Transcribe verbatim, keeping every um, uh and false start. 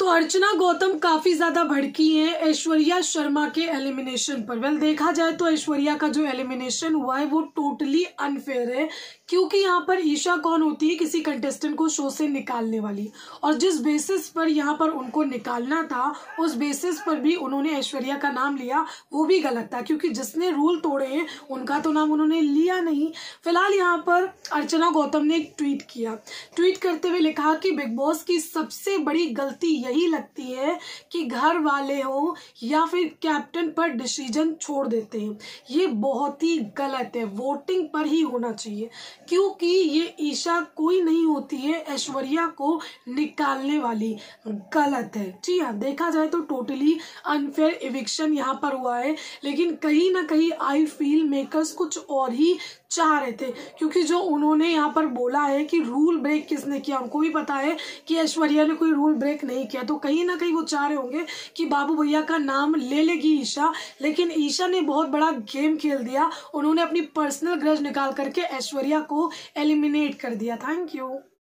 तो अर्चना गौतम काफी ज्यादा भड़की हैं ऐश्वर्या शर्मा के एलिमिनेशन पर। वेल देखा जाए तो ऐश्वर्या का जो एलिमिनेशन हुआ है वो टोटली अनफेयर है, क्योंकि यहाँ पर ईशा कौन होती है, किसी कंटेस्टेंट को शो से निकालने वाली, और जिस बेसिस पर यहाँ पर उनको निकालना था उस बेसिस पर भी उन्होंने ऐश्वर्या का नाम लिया, वो भी गलत था, क्योंकि जिसने रूल तोड़े हैं उनका तो नाम उन्होंने लिया नहीं। फिलहाल यहाँ पर अर्चना गौतम ने एक ट्वीट किया, ट्वीट करते हुए लिखा कि बिग बॉस की सबसे बड़ी गलती यही लगती है कि घर वाले हो या फिर कैप्टन पर डिसीजन छोड़ देते हैं, ये बहुत ही गलत है, वोटिंग पर ही होना चाहिए, क्योंकि ये ईशा कोई नहीं होती है ऐश्वर्या को निकालने वाली। गलत है जी हाँ, देखा जाए तो टोटली अनफेयर इविक्शन यहाँ पर हुआ है, लेकिन कहीं ना कहीं आई फील मेकर्स कुछ और ही चाह रहे थे, क्योंकि जो उन्होंने यहाँ पर बोला है कि रूल ब्रेक किसने किया, उनको भी पता है कि ऐश्वर्या ने कोई रूल ब्रेक नहीं किया, तो कहीं ना कहीं वो चाह रहे होंगे कि बाबू भैया का नाम ले लेगी ईशा, लेकिन ईशा ने बहुत बड़ा गेम खेल दिया, उन्होंने अपनी पर्सनल ग्रज निकाल करके ऐश्वर्या को एलिमिनेट कर दिया। Thank you.